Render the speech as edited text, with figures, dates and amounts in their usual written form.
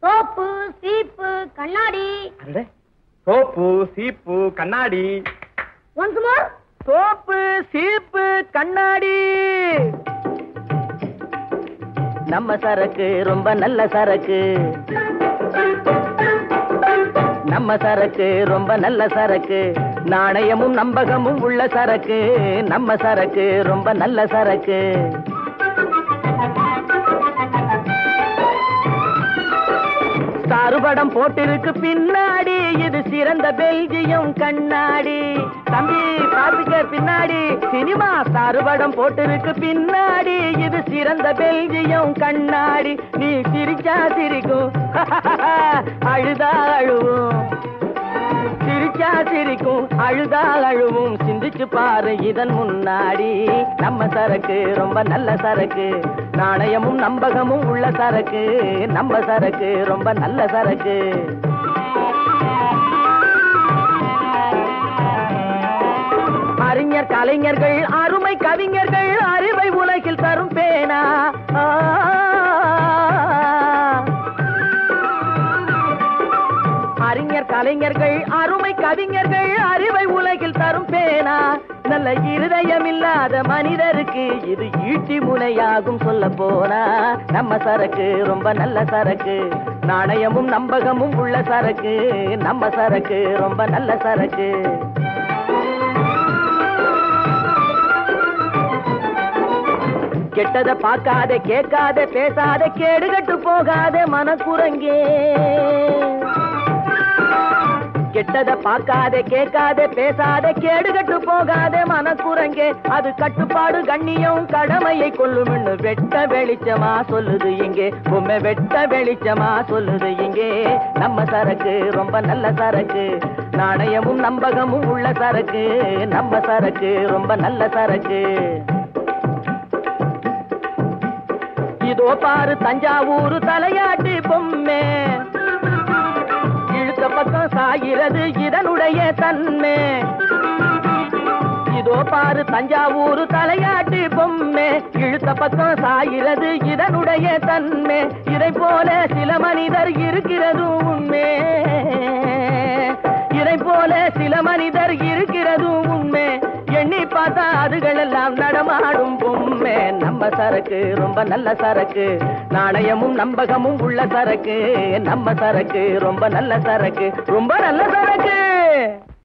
Soap சீப்பு கண்ணாடி. Soap சீப்பு கண்ணாடி. Once more. சோப்பு சீப்பு கண்ணாடி. நம்ம சரக்கு ரொம்ப நல்ல சரக்கு. நம்ம சரக்கு ரொம்ப நல்ல சரக்கு. நாணயமும் நம்பகமும் உள்ள சரக்கு. நம்ம சரக்கு ரொம்ப நல்ல சரக்கு. சாறுபடம் போட்டிருக்கு பின்னாடி. இது சிறந்த பெல்ஜியம் கண்ணாடி. தம்பி பாத்துக்க பின்னாடி. சினிமா சாறுபடம் போட்டிருக்கு பின்னாடி. இது சிறந்த பெல்ஜியம் கண்ணாடி. நீ சிரிச்சா சிரிக்கும், அழுதா அழுவும். சிரிச்சா சிரிக்கும், அழுதா அழுவும். சிந்திச்சு பாரு இதன் முன்னாடி. நம்ம சரக்கு ரொம்ப நல்ல சரக்கு. நாணயமும் நம்பகமும் உள்ள சரக்கு. நம்ம சரக்கு ரொம்ப நல்ல சரக்கு. அறிஞர் கலைஞர்கள் அருமை கவிஞர்கள் அறிவை உலகில் தரும் பேனா. அறிஞர் கலைஞர்கள் அருமை கவிஞர்கள் அறிவை உலகில் தரும் பேனா. நல்ல இருதயம் இல்லாத மனிதருக்கு இது ஈட்டி முனையாகும் சொல்ல போனா. நம்ம சரக்கு ரொம்ப நல்ல சரக்கு. நாணயமும் நம்பகமும் உள்ள சரக்கு. நம்ம சரக்கு ரொம்ப நல்ல சரக்கு. கெட்டத பார்க்காத கேட்காத பேசாத கேடுகட்டு போகாத மனக்குரங்கே. கெட்டத பார்க்காத கேட்காத பேசாத கேடுகட்டு போகாத மனக்குரங்கே. அது கட்டுப்பாடு கண்ணியம் கடமையை கொள்ளும்னு வெட்ட வெளிச்சமா சொல்லுது இங்கே. பொம்மை வெட்ட வெளிச்சமா சொல்லுது இங்கே. நம்ம சரக்கு ரொம்ப நல்ல சரக்கு. நாணயமும் நம்பகமும் உள்ள சரக்கு. நம்ம சரக்கு ரொம்ப நல்ல சரக்கு. இதோ பாரு தஞ்சாவூர் தலையாட்டி பொம்மை. இழுத்த பக்கம் சாகிறது இதனுடைய தன்மை. இதோ பாரு தஞ்சாவூர் தலையாட்டி பொம்மை. இழுத்த பக்கம் சாகிறது இதனுடைய தன்மை. இதை போல சில மனிதர் இருக்கிறது உண்மை. இதை போல சில மனிதர் இருக்கிறது உண்மை. எண்ணி பார்த்தா அதுகள் எல்லாம் நடமாடும் பொம்மை. நம்ம சரக்கு ரொம்ப நல்ல சரக்கு. நாணயமும் நம்பகமும் உள்ள சரக்கு. நம்ம சரக்கு ரொம்ப நல்ல சரக்கு. ரொம்ப நல்ல சரக்கு.